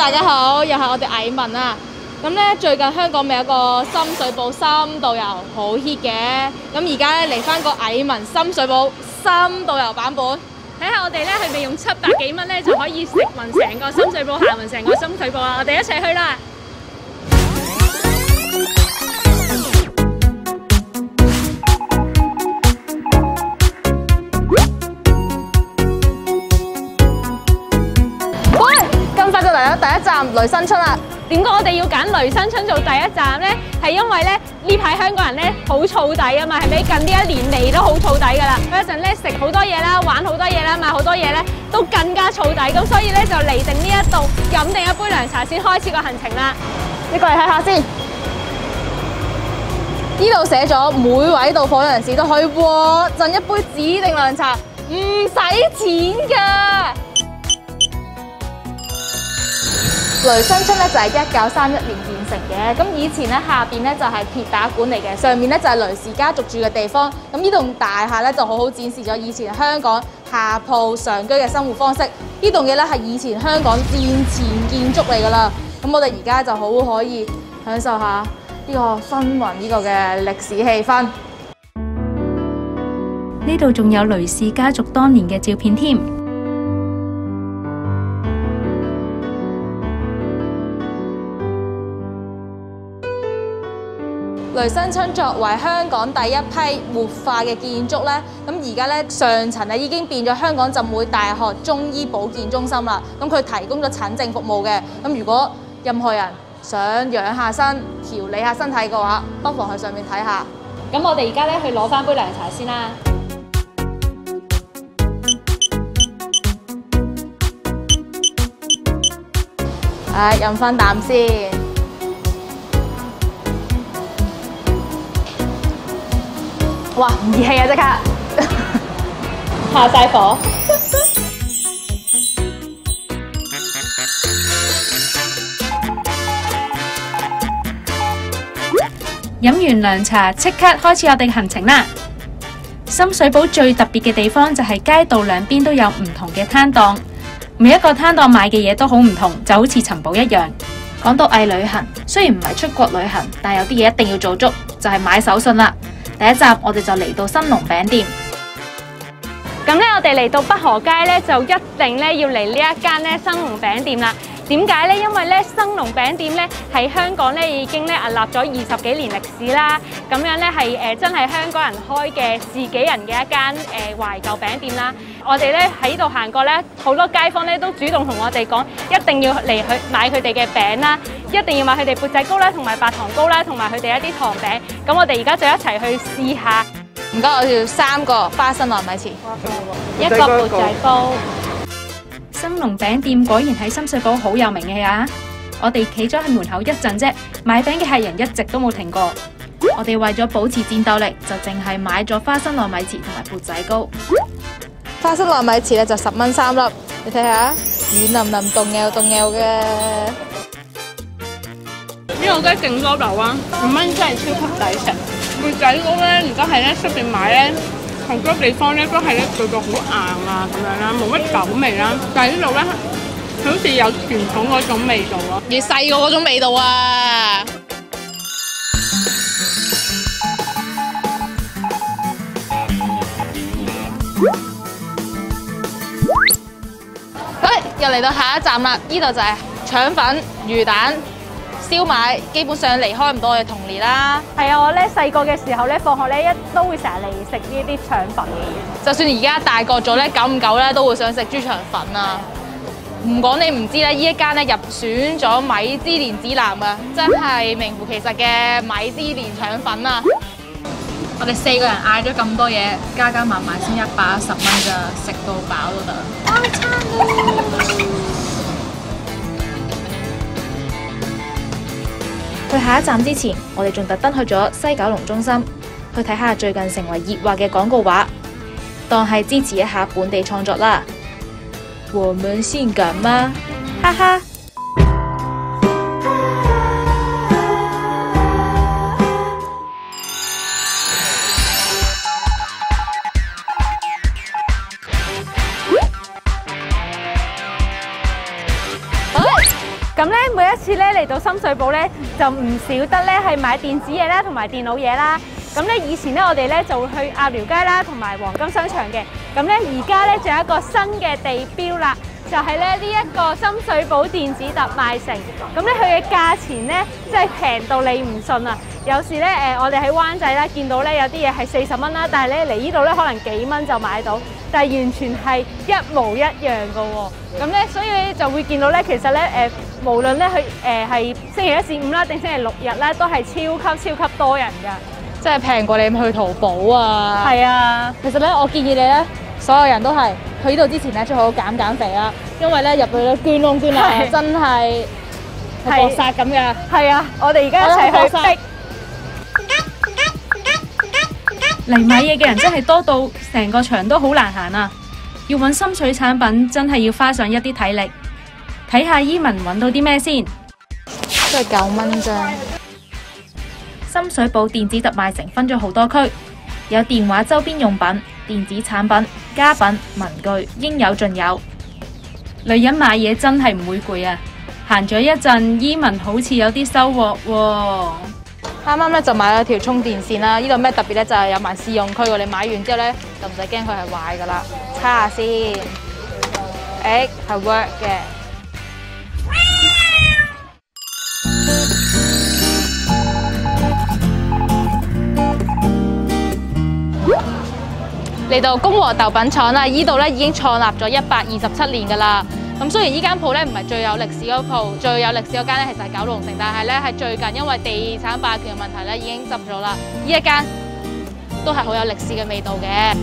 大家好，又係我哋蟻民啊！咁咧最近香港咪有個深水埗深度遊好 hit 嘅，咁而家咧嚟翻個蟻民深水埗深度遊版本， 睇下我哋咧係咪用700幾蚊咧就可以食勻成個深水埗，行勻成個深水埗啊！我哋一齊去啦！ 咁快就嚟到第一站雷生春啦！ 點解我哋要揀雷生春做第一站呢？係因為咧呢排香港人咧好燥底啊嘛，係咪？近呢1年嚟都好燥底噶啦。嗰陣咧食好多嘢啦，玩好多嘢啦，買好多嘢咧，都更加燥底。咁所以咧就嚟定呢一度飲定一杯涼茶先開始個行程啦。 你過嚟睇下先，呢度寫咗每位到訪人士都可以獲贈一杯指定涼茶，唔使錢㗎。雷生春咧就係1931年建成嘅，咁以前咧下邊咧就係鐵打館嚟嘅，上面咧就係雷氏家族住嘅地方。咁呢棟大廈咧就好好展示咗以前香港下鋪上居嘅生活方式。呢棟嘢咧係以前香港戰前建築嚟㗎啦。咁我哋而家就好可以享受下呢個薰雲呢個嘅歷史氣氛。 呢度仲有雷氏家族當年嘅照片添。 雷生春作為香港第一批活化嘅建築咧，咁而家咧上層咧已經變咗香港浸會大學中醫保健中心啦。咁佢提供咗診症服務嘅。咁如果任何人想養下身、調理下身體嘅話，不妨去上面睇下。 咁我哋而家咧去攞翻杯涼茶先啦。 飲翻啖先。哇！唔熱氣啊，即刻下晒火。 飲完涼茶，即刻開始我哋行程啦！深水埗最特別嘅地方就係街道兩邊都有唔同嘅攤檔，每一個攤檔賣嘅嘢都好唔同，就好似尋寶一樣。講到偽旅行，雖然唔係出國旅行，但有啲嘢一定要做足，就係買手信啦。第一站我哋就嚟到新龍餅店。 咁咧，我哋嚟到北河街咧，就一定咧要嚟呢一間咧新龍餅店啦。點解咧？因為咧新龍餅店咧喺香港咧已經咧屹立咗20幾年歷史啦。咁樣咧係真係香港人開嘅自己人嘅一間懷舊餅店啦。我哋咧喺呢度行過咧，好多街坊咧都主動同我哋講，一定要嚟去買佢哋嘅餅啦，一定要買佢哋缽仔糕啦，同埋白糖糕啦，同埋佢哋一啲糖餅。咁我哋而家就一齊去試下。 唔該，我要3個花生糯米糍， 一個缽仔糕。 新龍餅店果然喺深水埗好有名嘅呀！我哋企咗喺門口一陣啫，買餅嘅客人一直都冇停過。我哋為咗保持戰鬥力，就淨係買咗花生糯米糍同埋缽仔糕。 花生糯米糍咧就10蚊3粒，你睇下，軟腍腍、凍嘅。 呢個雞勁多油啊，5蚊真係超級抵食。缽仔糕咧，而家係咧出邊買咧，好多地方咧都係咧做到好硬啊咁樣啦，冇乜酒味啦。但係呢度咧，好似有傳統嗰種味道咯， 而細個嗰種味道啊！又嚟到下一站啦，呢度就係腸粉、魚蛋、燒賣，基本上離開唔到我哋童年啦。 係啊，我咧細個嘅時候咧，放學咧都會成日嚟食呢啲腸粉嘅嘢。 就算而家大個咗咧，久唔久咧都會想食豬腸粉啊！唔講你唔知咧，呢一間咧入選咗米芝蓮指南啊，真係名副其實嘅米芝蓮腸粉啊！我哋4個人嗌咗咁多嘢，加埋先110蚊咋，食到飽都得。開餐啦！ 去下一站之前，我哋仲特登去咗西九龍中心，去睇下最近成為熱話嘅廣告畫，當係支持一下本地創作啦。我們先敢嗎？哈哈！ 咁咧每一次咧嚟到深水埗咧，就唔少得咧係買電子嘢啦，同埋電腦嘢啦。咁咧以前咧我哋咧就會去鴨寮街啦，同埋黃金商場嘅。咁咧而家咧就有一個新嘅地標啦，就係咧呢一個深水埗電子特賣城。咁咧佢嘅價錢咧真係平到你唔信啊！有時咧我哋喺灣仔啦見到咧有啲嘢係40蚊啦，但係咧嚟呢度咧可能幾蚊就買到，但係完全係一模一樣㗎喎。咁咧所以就會見到咧，其實咧無論咧佢係星期一至五啦，定星期六日咧，都係超級多人㗎。 即係平過你去淘寶啊！ 係啊， 其實咧，我建議你咧，所有人都係去呢度之前咧，最好減肥啦，因為咧入去咧捐窿捐罅，真係搏殺咁嘅。 係啊，我哋而家一齊去逼。 嚟買嘢嘅人真係多到成個場都好難行啊！要揾深水產品真係要花上一啲體力。睇下依文揾到啲咩先？ 都係9蚊啫。 深水埗電子特賣城分咗好多區，有電話周邊用品、電子產品、家品、文具，應有盡有。女人買嘢真係唔會攰啊！行咗一陣，依文好似有啲收穫喎。 啱啱咧就買咗條充電線啦，呢度咩特別咧？就係有埋試用區喎，你買完之後咧就唔使驚佢係壞噶啦。測下先，係 work 嘅。嚟到公和豆品廠啦，依度咧已經創立咗127年噶啦。咁雖然依間鋪咧唔係最有歷史嗰鋪，最有歷史嗰間咧其實係九龍城，但係咧係最近因為地產霸權嘅問題咧已經執咗啦。呢一間都係好有歷史嘅味道嘅。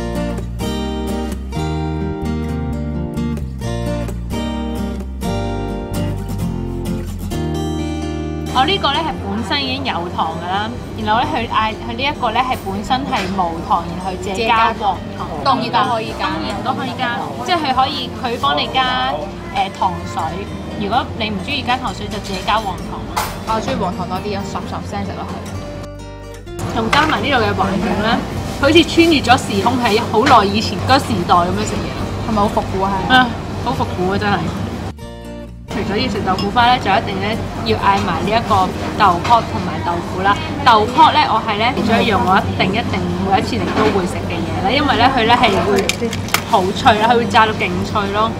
我呢個咧係本身已經有糖㗎啦，然後咧佢嗌佢呢一個咧係本身係無糖，然後自己加黃糖， 當然都可以加， 當然都可以加，即係佢可以佢幫你加糖水。如果你唔中意加糖水，就自己加黃糖啦。 我中意黃糖多啲，十聲食落去。 同加埋呢度嘅環境咧，好似穿越咗時空，係好耐以前嗰個時代咁樣食嘢， 係咪好復古啊？ 係好復古啊！真係。除咗要食豆腐花咧，就一定咧要嗌埋呢一個豆泡同埋豆腐啦。豆泡咧，我係咧其中一樣我一定每一次嚟都會食嘅嘢啦，因為咧佢咧係會好脆啦，佢會炸到勁脆咯，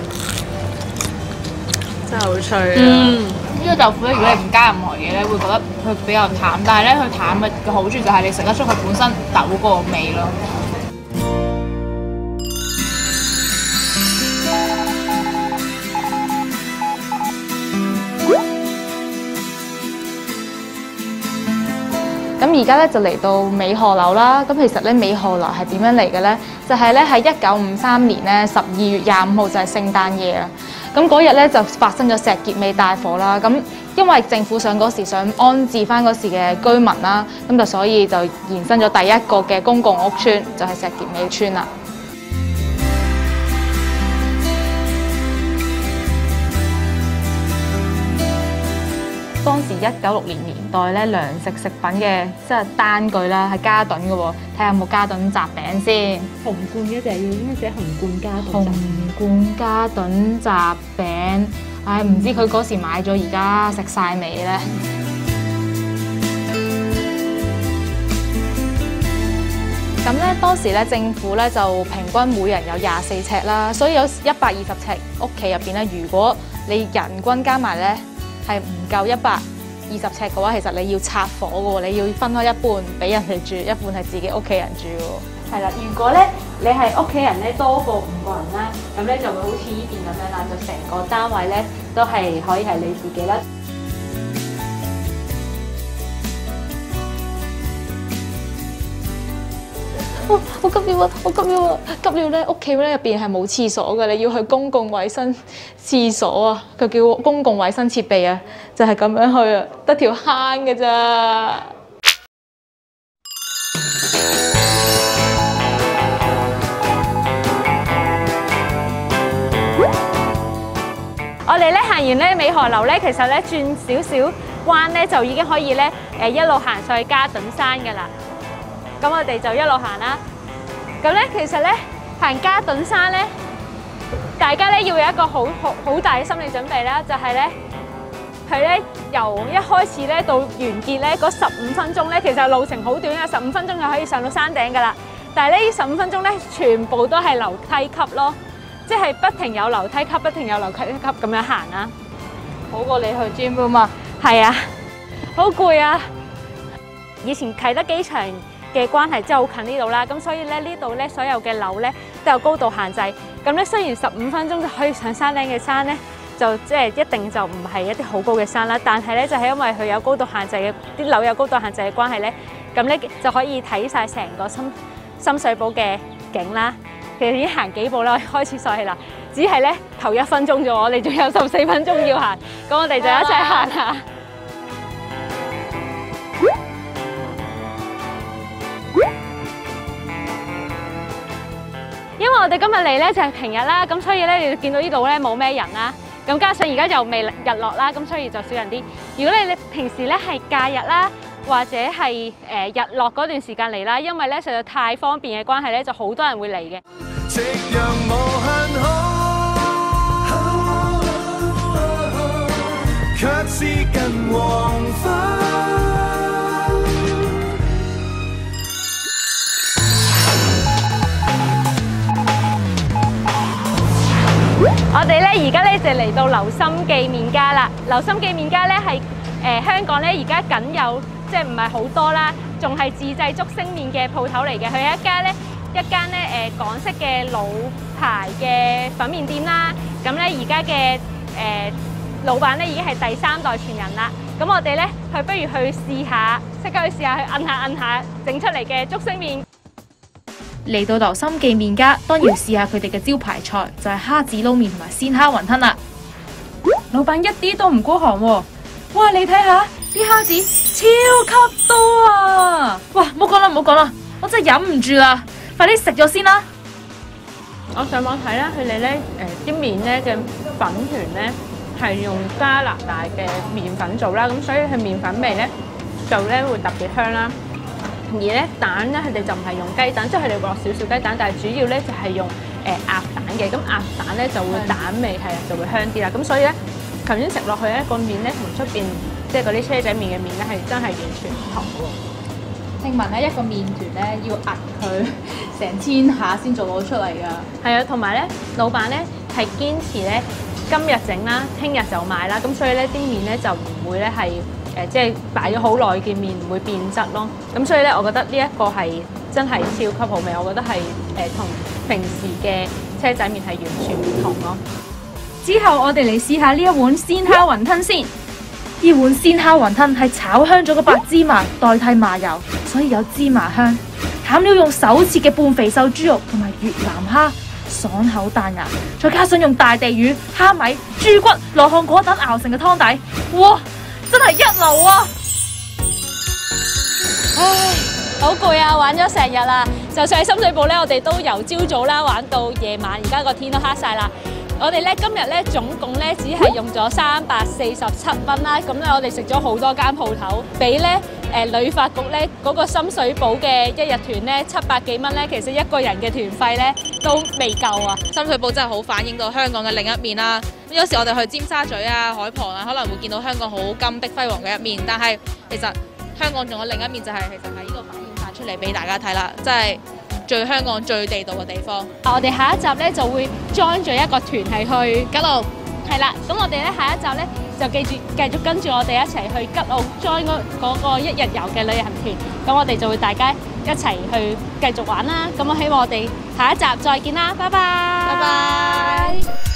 真係好脆啊！ 呢個豆腐咧，如果你唔加任何嘢咧，會覺得佢比較淡，但係咧佢淡嘅好處就係你食得出佢本身豆嗰個味咯。 咁而家咧就嚟到美荷樓啦。咁其實咧美荷樓係點樣嚟嘅咧？就係咧喺1953年咧12月25號就係聖誕夜啊。咁嗰日咧就發生咗石硤尾大火啦。咁因為政府嗰時想安置翻嗰時嘅居民啦，咁就所以就延伸咗第一個嘅公共屋邨，就係石硤尾邨啦。當時1960年代咧糧食食品嘅即係單據啦，係嘉頓嘅喎，睇下有冇嘉頓雜餅先。 紅罐嘅就係要應該寫紅罐嘉頓。 紅罐嘉頓雜餅，唉，唔知佢嗰時買咗，而家食晒未咧？咁咧當時咧政府咧就平均每人有24尺啦，所以有120尺屋企入邊咧，如果你人均加埋咧，係唔夠120尺嘅話，其實你要拆伙嘅喎，你要分開一半俾人哋住，一半係自己屋企人住喎。 係啦，如果咧你係屋企人咧多過5個人啦，咁咧就會好似呢邊咁樣啦，就成個單位咧都係可以係你自己啦。 好急尿啊！好急尿啊！急尿咧，屋企咧入邊係冇廁所嘅，你要去公共衞生廁所啊！佢叫公共衞生設備啊，就係咁樣去啊，得條坑嘅咋。 我哋咧行完咧美荷樓咧，其實咧轉少少彎咧就已經可以咧一路行上去嘉頓山㗎啦。咁我哋就一路行啦。咁咧其實咧行嘉頓山咧，大家咧要有一個好大嘅心理準備啦，就係咧佢咧由一開始咧到完結咧嗰15分鐘咧，其實路程好短嘅，15分鐘就可以上到山頂㗎啦。但係呢15分鐘咧，全部都係樓梯級咯，即係不停有樓梯級，不停有樓梯級咁樣行啦。 好過你去 gym 啊嘛。 係啊，好攰啊！以前啟德機場嘅關係真係好近呢度啦，咁所以咧呢度咧所有嘅樓咧都有高度限制。咁咧雖然15分鐘就可以上山頂嘅山咧，就即係一定就唔係一啲好高嘅山啦，但係咧就係因為佢有高度限制嘅啲樓有高度限制嘅關係咧，咁咧就可以睇晒成個深水埗嘅景啦。其實已經行幾步啦，我開始曬氣啦。只係咧頭1分鐘啫喎，我哋仲有14分鐘要行，咁我哋就一齊行下。因為我哋今日嚟咧就係平日啦，咁所以咧你見到呢度咧冇咩人啦，咁加上而家又未日落啦，咁所以就少人啲。如果你平時咧係假日啦，或者係日落嗰段時間嚟啦，因為咧實在太方便嘅關係咧，就好多人會嚟嘅。夕陽無限好，卻是近黃昏。我哋咧而家咧就嚟到劉心記麵家啦。劉心記麵家咧係香港咧而家僅有即係唔係好多啦，仲係自製竹升麵嘅鋪頭嚟嘅。佢係一間咧港式嘅老牌嘅粉麵店啦。咁咧而家嘅老闆咧已經係第3代傳人啦。咁我哋咧不如去試下，即刻去試下去摁下整出嚟嘅竹升麵。 嚟到劉心記麵家，當然要試下佢哋嘅招牌菜，就係蝦子撈麵同埋鮮蝦雲吞啦。老闆一啲都唔孤寒喎，哇！你睇下啲蝦子超級多啊！哇！唔好講啦，我真係忍唔住啦，快啲食咗先啦！ 我上網睇啦，佢哋咧啲麵咧嘅粉團咧係用加拿大嘅麵粉做啦，咁所以佢麵粉味咧就咧會特別香啦。而咧蛋咧，佢哋就唔係用雞蛋，即係佢哋落少少雞蛋，但係主要咧就係用鴨蛋嘅。咁鴨蛋咧就會蛋味係就會香啲啦。咁所以咧，頭先食落去咧個麵咧同出邊即係嗰啲車仔麵嘅麵咧係真係完全唔同嘅喎。 聽聞咧一個麵團咧要壓佢成1000下先做到出嚟㗎。 係啊，同埋咧老闆咧係堅持咧今日整啦，聽日就賣啦。咁所以咧啲麵咧就唔會咧係。即係擺咗好耐嘅麵唔會變質咯，咁所以咧，我覺得呢一個係真係超級好味，我覺得係同平時嘅車仔麵係完全唔同咯。 之後我哋嚟試下呢一碗鮮蝦雲吞先。呢碗鮮蝦雲吞係炒香咗個白芝麻代替麻油，所以有芝麻香。餡料用手切嘅半肥瘦豬肉同埋越南蝦，爽口彈牙，再加上用大地魚、蝦米、豬骨、羅漢果等熬成嘅湯底，哇！真係一流啊！ 唉，好攰啊，玩咗成日啦。就算喺深水埗咧，我哋都由朝早啦玩到夜晚，而家個天都黑晒啦。我哋咧今日咧總共咧只係用咗347蚊啦。咁咧我哋食咗好多間鋪頭，比咧旅發局咧嗰個深水埗嘅一日團咧700幾蚊咧，其實一個人嘅團費咧都未夠啊！ 深水埗真係好反映到香港嘅另一面啦。咁有時我哋去尖沙咀啊、海旁啊，可能會見到香港好金碧輝煌嘅一面，但係其實香港仲有另一面，就係其實係呢個反映晒出嚟俾大家睇啦，即係最香港最地道嘅地方。 我哋下一集咧就會 join 咗一個團係去吉澳，係啦。咁我哋咧下一集咧就繼續跟住我哋一齊去吉澳 join 嗰個1日遊嘅旅行團。咁我哋就會大家一齊去繼續玩啦。咁我希望我哋下一集再見啦，拜拜。 拜拜。